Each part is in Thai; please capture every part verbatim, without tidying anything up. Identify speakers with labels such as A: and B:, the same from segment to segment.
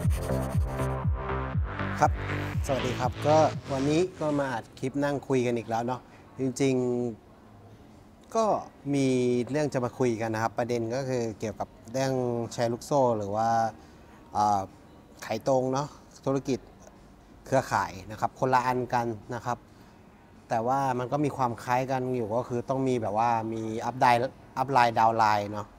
A: ครับสวัสดีครับก็วันนี้ก็มาอัดคลิปนั่งคุยกันอีกแล้วเนาะจริงๆก็มีเรื่องจะมาคุยกันนะครับประเด็นก็คือเกี่ยวกับเรื่องแชร์ลูกโซ่หรือว่าขายตรงเนาะธุรกิจเครือข่ายนะครับคนละอันกันนะครับแต่ว่ามันก็มีความคล้ายกันอยู่ก็คือต้องมีแบบว่ามีอัพไดอัพไลน์ดาวไลน์เนาะ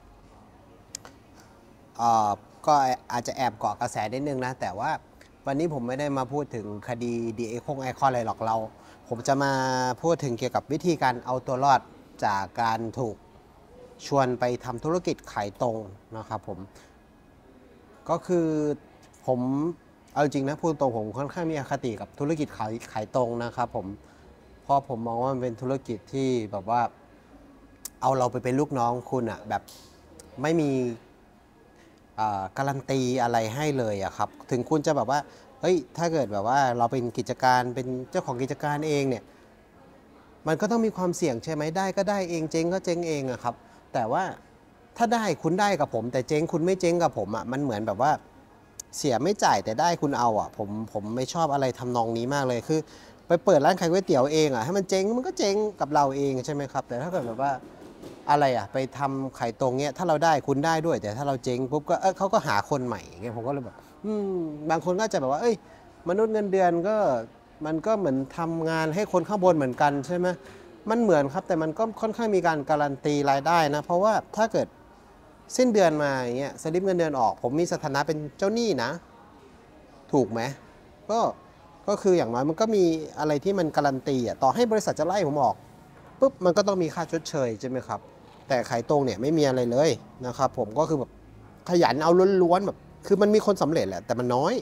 A: ก็อาจจะแอบเกาะกระแสนิดนึงนะแต่ว่าวันนี้ผมไม่ได้มาพูดถึงคดีดีเอคงไอคอนอะไรหรอกเราผมจะมาพูดถึงเกี่ยวกับวิธีการเอาตัวรอดจากการถูกชวนไปทำธุรกิจขายตรงนะครับผมก็คือผมเอาจริงนะพูดตรงผมค่อนข้างมีอคติกับธุรกิจขายขายตรงนะครับผมเพราะผมมองว่ามันเป็นธุรกิจที่แบบว่าเอาเราไปเป็นลูกน้องคุณอะแบบไม่มีการันตีอะไรให้เลยอะครับถึงคุณจะแบบว่าเฮ้ยถ้าเกิดแบบว่าเราเป็นกิจการเป็นเจ้าของกิจการเองเนี่ยมันก็ต้องมีความเสี่ยงใช่ไหมได้ก็ได้เองเจ๊งก็เจ๊งเองอะครับแต่ว่าถ้าได้คุณได้กับผมแต่เจ๊งคุณไม่เจ๊งกับผมอะมันเหมือนแบบว่าเสียไม่จ่ายแต่ได้คุณเอาอะผมผมไม่ชอบอะไรทำนองนี้มากเลยคือไปเปิดร้านขายก๋วยเตี๋ยวเองอะให้มันเจ๊งมันก็เจ๊งกับเราเองใช่ไหมครับแต่ถ้าเกิดแบบว่าอะไรอ่ะไปทำไข่ตรงเนี้ยถ้าเราได้คุณได้ด้วยแต่ถ้าเราเจ๊งปุ๊บก็เออเขาก็หาคนใหม่เงี้ยผมก็เลยแบบอืมบางคนก็จะแบบว่าเอ้ยมนุษย์เงินเดือนก็มันก็เหมือนทำงานให้คนข้างบนเหมือนกันใช่ไหมมันเหมือนครับแต่มันก็ค่อนข้างมีการการันตีรายได้นะเพราะว่าถ้าเกิดสิ้นเดือนมาอย่างเงี้ยสลิปเงินเดือนออกผมมีสถานะเป็นเจ้าหนี้นะถูกไหมก็ก็คืออย่างน้อยมันก็มีอะไรที่มันการันตีอ่ะต่อให้บริษัทจะไล่ผมออกปุ๊บมันก็ต้องมีค่าชดเชยใช่ไหมครับแต่ขายตรงเนี่ยไม่มีอะไรเลยนะครับผมก็คือแบบขยันเอาล้วนๆแบบคือมันมีคนสำเร็จแหละแต่มันน้อย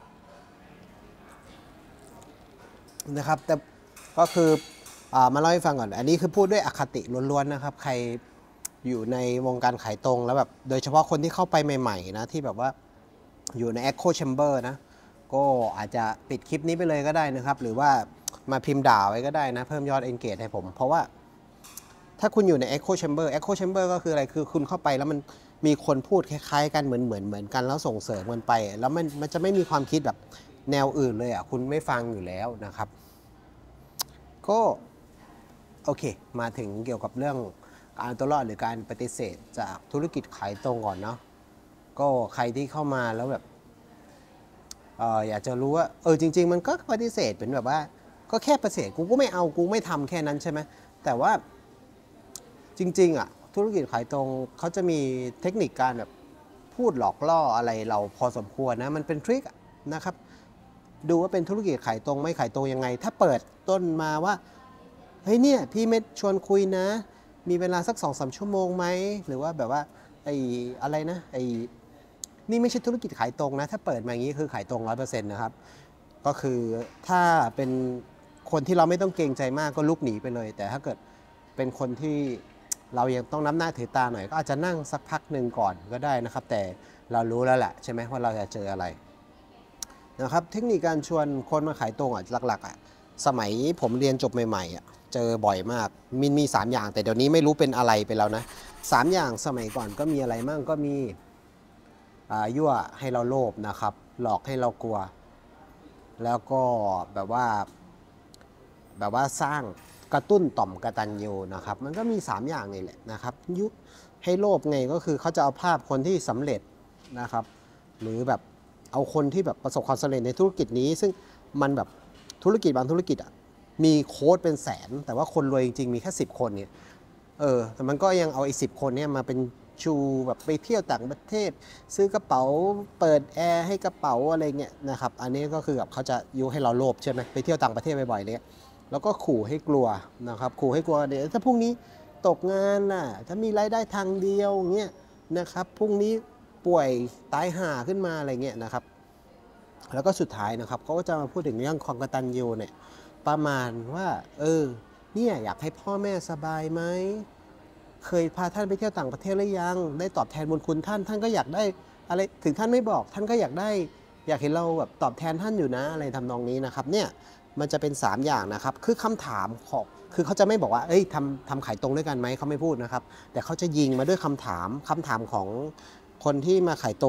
A: นะครับแต่ก็คือมาเล่าให้ฟังก่อนอันนี้คือพูดด้วยอคติล้วนๆนะครับใครอยู่ในวงการขายตรงแล้วแบบโดยเฉพาะคนที่เข้าไปใหม่ๆนะที่แบบว่าอยู่ใน Echo Chamber นะก็อาจจะปิดคลิปนี้ไปเลยก็ได้นะครับหรือว่ามาพิมพ์ด่าไว้ก็ได้นะเพิ่มยอด engage ให้ผมเพราะว่าถ้าคุณอยู่ใน Echo Chamber Echo Chamber ก็คืออะไรคือคุณเข้าไปแล้วมันมีคนพูดคล้ายๆกันเหมือนเหมือนเหมือนกันแล้วส่งเสริมกันไปแล้วมันมันจะไม่มีความคิดแบบแนวอื่นเลยอ่ะคุณไม่ฟังอยู่แล้วนะครับก็โอเคมาถึงเกี่ยวกับเรื่องการตัวรอดหรือการปฏิเสธจากธุรกิจขายตรงก่อนเนาะก็ใครที่เข้ามาแล้วแบบเอออยากจะรู้ว่าเออจริงๆมันก็ปฏิเสธเป็นแบบว่าก็แค่ปฏิเสธกูก็ไม่เอากูไม่ทำแค่นั้นใช่ไหมแต่ว่าจริงๆอ่ะธุรกิจขายตรงเขาจะมีเทคนิคการแบบพูดหลอกล่ออะไรเราพอสมควรนะมันเป็นทริคนะครับดูว่าเป็นธุรกิจขายตรงไม่ขายตรงยังไงถ้าเปิดต้นมาว่าเฮ้ยเนี่ยพี่เม็ดชวนคุยนะมีเวลาสักสองสามชั่วโมงไหมหรือว่าแบบว่าไอ้อะไรนะไอ้นี่ไม่ใช่ธุรกิจขายตรงนะถ้าเปิดมาอย่างนี้คือขายตรงร้อยเปอร์เซ็นต์นะครับก็คือถ้าเป็นคนที่เราไม่ต้องเกรงใจมากก็ลุกหนีไปเลยแต่ถ้าเกิดเป็นคนที่เรายังต้องน้ำหน้าถือตาหน่อยก็อาจจะนั่งสักพักหนึ่งก่อนก็ได้นะครับแต่เรารู้แล้วแหละใช่ไหมว่าเราจะเจออะไรนะครับเทคนิคการชวนคนมาขายตรงอ่ะหลักๆอ่ะสมัยผมเรียนจบใหม่ๆอ่ะเจอบ่อยมากมีมีสามอย่างแต่เดี๋ยวนี้ไม่รู้เป็นอะไรไปแล้วนะสามอย่างสมัยก่อนก็มีอะไรมั่งก็มียั่วให้เราโลภนะครับหลอกให้เรากลัวแล้วก็แบบว่าแบบว่าสร้างกระตุ้นต่อมกตัญญูนะครับมันก็มีสามอย่างนี่แหละนะครับยุให้โลภไงก็คือเขาจะเอาภาพคนที่สำเร็จนะครับหรือแบบเอาคนที่แบบประสบความสำเร็จในธุรกิจนี้ซึ่งมันแบบธุรกิจบางธุรกิจอ่ะมีโค้ดเป็นแสนแต่ว่าคนรวยจริงๆมีแค่สิบคนเนี่ยเออแต่มันก็ยังเอาไอ้สิบคนเนี่ยมาเป็นชูแบบไปเที่ยวต่างประเทศซื้อกระเป๋าเปิดแอร์ให้กระเป๋าอะไรเงี้ยนะครับอันนี้ก็คือแบบเขาจะยุให้เราโลภใช่ไหมไปเที่ยวต่างประเทศบ่อยๆเลยแล้วก็ขู่ให้กลัวนะครับขู่ให้กลัวเดี๋ยวถ้าพรุ่งนี้ตกงานน่ะถ้ามีรายได้ทางเดียวเงี้ยนะครับพรุ่งนี้ป่วยตายห่าขึ้นมาอะไรเงี้ยนะครับแล้วก็สุดท้ายนะครับเขาก็จะมาพูดถึงเรื่องความกตัญญูเนี่ยประมาณว่าเออเนี่ยอยากให้พ่อแม่สบายไหมเคยพาท่านไปเที่ยวต่างประเทศหรือยังได้ตอบแทนบุญคุณท่านท่านก็อยากได้อะไรถึงท่านไม่บอกท่านก็อยากได้อยากเห็นเราแบบตอบแทนท่านอยู่นะอะไรทำนองนี้นะครับเนี่ยมันจะเป็นสามอย่างนะครับคือคำถามของคือเขาจะไม่บอกว่าเอ้ยทำทำขายตรงด้วยกันไหมเขาไม่พูดนะครับแต่เขาจะยิงมาด้วยคำถามคำถามของคนที่มาขายตรงอ่ะ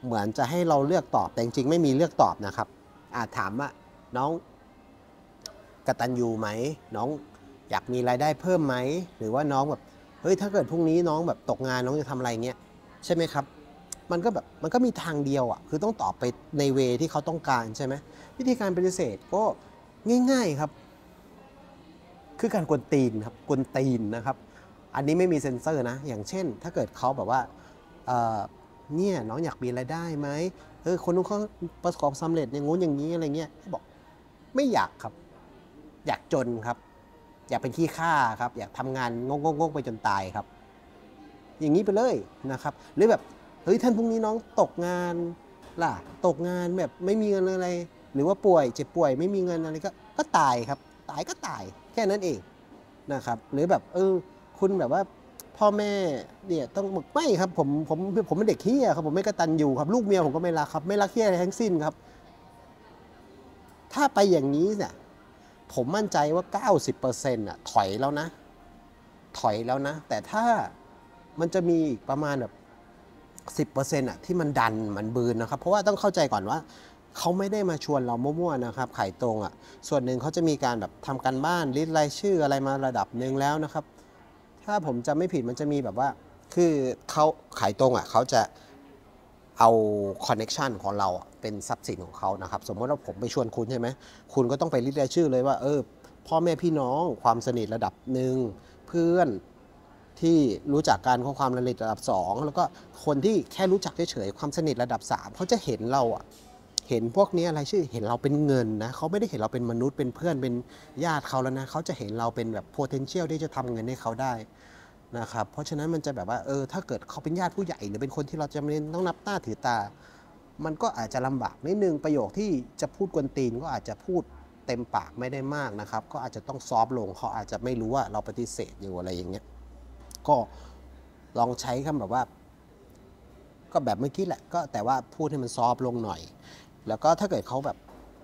A: เหมือนจะให้เราเลือกตอบแต่จริงๆไม่มีเลือกตอบนะครับอาจถามว่าน้องกตัญญูไหมน้องอยากมีรายได้เพิ่มไหมหรือว่าน้องแบบเฮ้ยถ้าเกิดพรุ่งนี้น้องแบบตกงานน้องจะทำอะไรเงี้ยใช่ไหมครับมันก็แบบมันก็มีทางเดียวอ่ะคือต้องตอบไปในเวที่เขาต้องการใช่ไหมวิธีการปฏิเสธก็ง่ายๆครับคือการกวนตีนครับกวนตีนนะครับอันนี้ไม่มีเซ็นเซอร์นะอย่างเช่นถ้าเกิดเขาแบบว่าเนี่ยน้องอยากมีรายได้ไหมเออคนนู้นเขาประสบความสำเร็จอย่างงู้นอย่างนี้อะไรเงี้ยบอกไม่อยากครับอยากจนครับอยากเป็นขี้ข้าครับอยากทำงานงงๆไปจนตายครับอย่างนี้ไปเลยนะครับหรือแบบเฮ้ยท่านพรุ่งนี้น้องตกงานล่ะตกงานแบบไม่มีเงินอะไรหรือว่าป่วยเจ็บป่วยไม่มีเงินอะไรก็ก็ตายครับตายก็ตายแค่นั้นเองนะครับหรือแบบเออคุณแบบว่าพ่อแม่เนี่ยต้องบอกไม่ครับผมผมผมเป็นเด็กเฮี้ยครับผมไม่กตัญญูครับลูกเมียผมก็ไม่รักครับไม่รักเฮี้ยอะไรทั้งสิ้นครับถ้าไปอย่างนี้เนี่ยผมมั่นใจว่า เก้าสิบเปอร์เซ็นต์ อ่ะถอยแล้วนะถอยแล้วนะแต่ถ้ามันจะมีอีกประมาณแบบ สิบเปอร์เซ็นต์ อ่ะที่มันดันมันบืนนะครับเพราะว่าต้องเข้าใจก่อนว่าเขาไม่ได้มาชวนเรามั่วๆนะครับขายตรงอ่ะส่วนหนึ่งเขาจะมีการแบบทำการบ้านลิสต์รายชื่ออะไรมาระดับหนึ่งแล้วนะครับถ้าผมจำไม่ผิดมันจะมีแบบว่าคือเขาขายตรงอ่ะเขาจะเอาคอนเน็ชันของเราเป็นทรัพย์สินของเขานะครับสมมติว่าผมไปชวนคุณใช่ไหมคุณก็ต้องไปลิสต์รายชื่อเลยว่าเออพ่อแม่พี่น้องความสนิทระดับหนึ่งเพื่อนที่รู้จักกันของความสนิทระดับสองแล้วก็คนที่แค่รู้จักเฉยๆความสนิทระดับสามเขาจะเห็นเราอ่ะเห็นพวกนี้อะไรชื่อเห็นเราเป็นเงินนะเขาไม่ได้เห็นเราเป็นมนุษย์เป็นเพื่อนเป็นญาติเขาแล้วนะเขาจะเห็นเราเป็นแบบ potential ที่จะทำเงินให้เขาได้นะครับเพราะฉะนั้นมันจะแบบว่าเออถ้าเกิดเขาเป็นญาติผู้ใหญ่หรือเป็นคนที่เราจะไม่ต้องนับหน้าถือตามันก็อาจจะลำบากนิดนึงประโยคที่จะพูดกวนตีนก็อาจจะพูดเต็มปากไม่ได้มากนะครับก็อาจจะต้องซอฟลงเขาอาจจะไม่รู้ว่าเราปฏิเสธอยู่อะไรอย่างเงี้ยก็ลองใช้คำแบบว่าก็แบบเมื่อกี้แหละก็แต่ว่าพูดให้มันซอฟลงหน่อยแล้วก็ถ้าเกิดเขาแบบ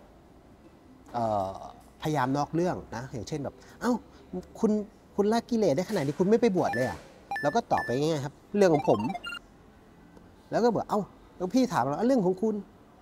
A: พยายามนอกเรื่องนะอย่างเช่นแบบเอ้าคุณคุณละกิเลสได้ขนาดนี้คุณไม่ไปบวชเลยอ่ะแล้วก็ตอบไปง่ายๆครับเรื่องของผมแล้วก็บอกเอ้าแล้วพี่ถามเราเรื่องของคุณ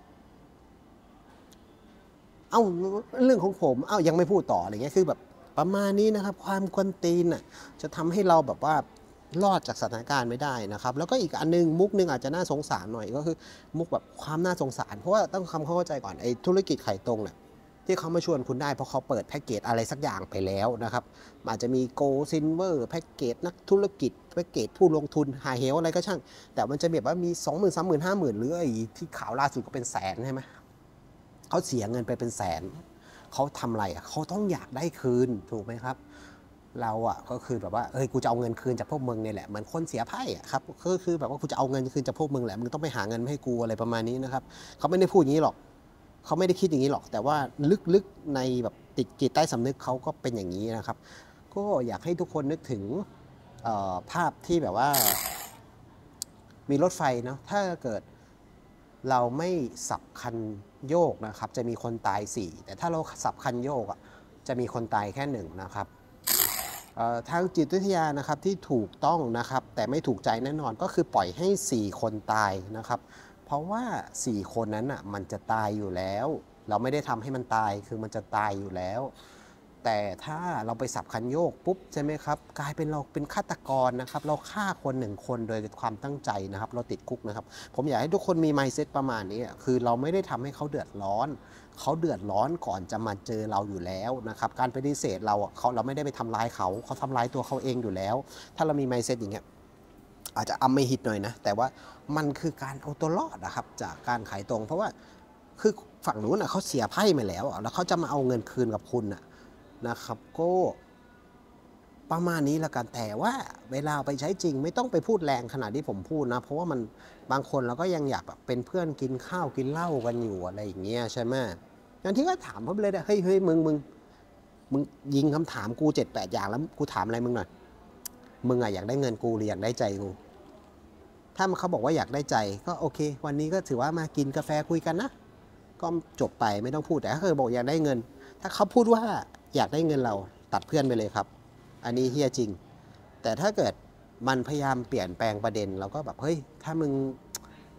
A: เอ้าเรื่องของผมเอ้ายังไม่พูดต่ออะไรเงี้ยคือแบบประมาณนี้นะครับความกวนตีนน่ะจะทำให้เราแบบว่ารอดจากสถานการณ์ไม่ได้นะครับแล้วก็อีกอันนึงมุกนึงอาจจะน่าสงสารหน่อยก็คือมุกแบบความน่าสงสารเพราะว่าต้องคำเข้าใจก่อนไอ้ธุรกิจไข่ตรงเนี่ยที่เขามาชวนคุณได้เพราะเขาเปิดแพ็กเกจอะไรสักอย่างไปแล้วนะครับอาจจะมีโกลซิลเวอร์แพ็กเกจนักธุรกิจแพ็กเกจผู้ลงทุนไฮเฮลอะไรก็ช่างแต่มันจะแบบว่ามี สองหมื่น สามหมื่น ห้าหมื่น หรือไอ้ที่ข่าวล่าสุดก็เป็นแสนใช่ไหมเขาเสียเงินไปเป็นแสนเขาทำอะไรอ่ะเขาต้องอยากได้คืนถูกไหมครับเราอ่ะก็คือแบบว่าเฮ้ยกูจะเอาเงินคืนจากพวกมึงเนี่ยแหละเหมือนคนเสียไพ่อ่ะครับก็คือแบบว่ากูจะเอาเงินคืนจากพวกมึงแหละมึงต้องไปหาเงินให้กูอะไรประมาณนี้นะครับเขาไม่ได้พูดอย่างนี้หรอกเขาไม่ได้คิดอย่างนี้หรอกแต่ว่าลึกๆในแบบติดจิตใต้สำนึกเขาก็เป็นอย่างนี้นะครับก็อยากให้ทุกคนนึกถึงภาพที่แบบว่ามีรถไฟเนาะถ้าเกิดเราไม่สับคันโยกนะครับจะมีคนตายสี่แต่ถ้าเราสับคันโยกอ่ะจะมีคนตายแค่หนึ่งนะครับทางจิตวิทยานะครับที่ถูกต้องนะครับแต่ไม่ถูกใจแน่นอนก็คือปล่อยให้สี่คนตายนะครับเพราะว่าสี่คนนั้นอ่ะมันจะตายอยู่แล้วเราไม่ได้ทำให้มันตายคือมันจะตายอยู่แล้วแต่ถ้าเราไปสับคันโยกปุ๊บใช่ไหมครับกลายเป็นเราเป็นฆาตกรนะครับเราฆ่าคนหนึ่งคนโดยความตั้งใจนะครับเราติดคุกนะครับผมอยากให้ทุกคนมี mindset ประมาณนี้คือเราไม่ได้ทำให้เขาเดือดร้อนเขาเดือดร้อนก่อนจะมาเจอเราอยู่แล้วนะครับการปฏิเสธเราเขาเราไม่ได้ไปทำร้ายเขาเขาทำร้ายตัวเขาเองอยู่แล้วถ้าเรามี mindset อย่างเงี้ยอาจจะอำไม่ฮิตหน่อยนะแต่ว่ามันคือการเอาตัวรอดนะครับจากการขายตรงเพราะว่าคือฝั่งนู้นเขาเสียไพ่มาแล้วแล้วเขาจะมาเอาเงินคืนกับคุณนะครับก็ประมาณนี้ละกันแต่ว่าเวลาไปใช้จริงไม่ต้องไปพูดแรงขนาดที่ผมพูดนะเพราะว่ามันบางคนเราก็ยังอยากแบบเป็นเพื่อนกินข้าวกินเหล้ากันอยู่อะไรอย่างเงี้ยใช่ไหมอย่างที่ก็ถามเขาเลยนะเฮ้ยเฮ้ยมึงมึงมึงยิงคำถามกูเจ็ดแปดอย่างแล้วกูถามอะไรมึงหน่อยมึงอะอยากได้เงินกูหรืออยากได้ใจกูถ้าเขาบอกว่าอยากได้ใจก็โอเควันนี้ก็ถือว่ามากินกาแฟคุยกันนะก็จบไปไม่ต้องพูดแต่ถ้าเขาบอกอยากได้เงินถ้าเขาพูดว่าอยากได้เงินเราตัดเพื่อนไปเลยครับอันนี้เฮี้ยจริงแต่ถ้าเกิดมันพยายามเปลี่ยนแปลงประเด็นเราก็แบบเฮ้ยถ้ามึง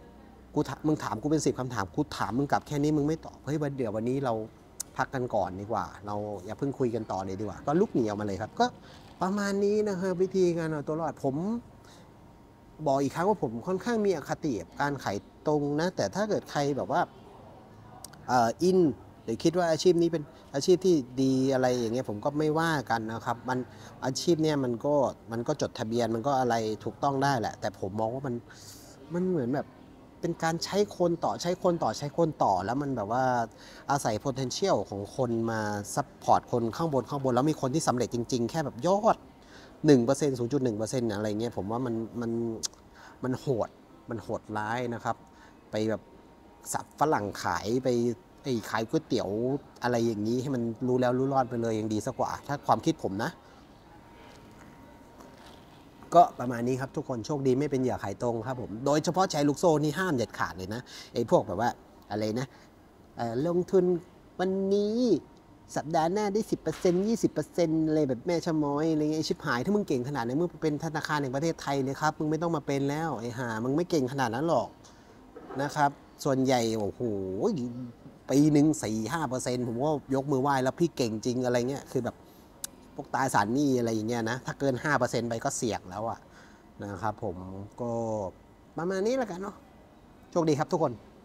A: กูถามมึงถามกูเป็นสิบคำถามกูถามมึงกลับแค่นี้มึงไม่ตอบเฮ้ยวันเดี๋ยววันนี้เราพักกันก่อนดีกว่า เราอย่าเพิ่งคุยกันต่อเลยดีกว่าก็ลุกหนีออกมาเลยครับก็ประมาณนี้นะครับวิธีการเอาตัวรอดผมบอกอีกครั้งว่าผมค่อนข้างมีอคติกับการขายตรงนะแต่ถ้าเกิดใครแบบว่าเอ่ออินหรือคิดว่าอาชีพนี้เป็นอาชีพที่ดีอะไรอย่างเงี้ยผมก็ไม่ว่ากันนะครับมันอาชีพเนี้ยมันก็มันก็จดทะเบียนมันก็อะไรถูกต้องได้แหละแต่ผมมองว่ามันมันเหมือนแบบเป็นการใช้คนต่อใช้คนต่อใช้คนต่อแล้วมันแบบว่าอาศัย potential ของคนมาซัพพอร์ตคนข้างบนข้างบนแล้วมีคนที่สำเร็จจริงๆแค่แบบยอดหนึ่งเปอร์เซ็นต์ศูนย์จุดหนึ่งเปอร์เซ็นต์อะไรเงี้ยผมว่ามันมันมันโหดมันโหดร้ายนะครับไปแบบสับฝรั่งขายไปไอ้ขายก๋วยเตี๋ยวอะไรอย่างนี้ให้มันรู้แล้วรู้รอดไปเลยยังดีสักกว่าถ้าความคิดผมนะก็ประมาณนี้ครับทุกคนโชคดีไม่เป็นเหยื่อขายตรงครับผมโดยเฉพาะใช้ลูกโซ่นี่ห้ามเด็ดขาดเลยนะไอ้พวกแบบว่าอะไรนะลงทุนวันนี้สัปดาห์หน้าได้ สิบเปอร์เซ็นต์ ยี่สิบเปอร์เซ็นต์ อะไรแบบแม่ชะม้อยอะไรเงี้ยชิบหายถ้ามึงเก่งขนาดนั้นมึงเป็นธนาคารแห่งประเทศไทยเลยครับมึงไม่ต้องมาเป็นแล้วไอ้ห่ามึงไม่เก่งขนาดนั้นหรอกนะครับส่วนใหญ่โอ้โหปีหนึ่งสี่ห้าเปอร์เซ็นต์ผมว่ายกมือไหว้แล้วพี่เก่งจริงอะไรเงี้ยคือแบบพวกตราสารหนี้อะไรอย่างเงี้ยนะถ้าเกิน ห้าเปอร์เซ็นต์ ไปก็เสี่ยงแล้วอะนะครับผมก็ประมาณนี้แล้วกันเนาะโชคดีครับทุกคน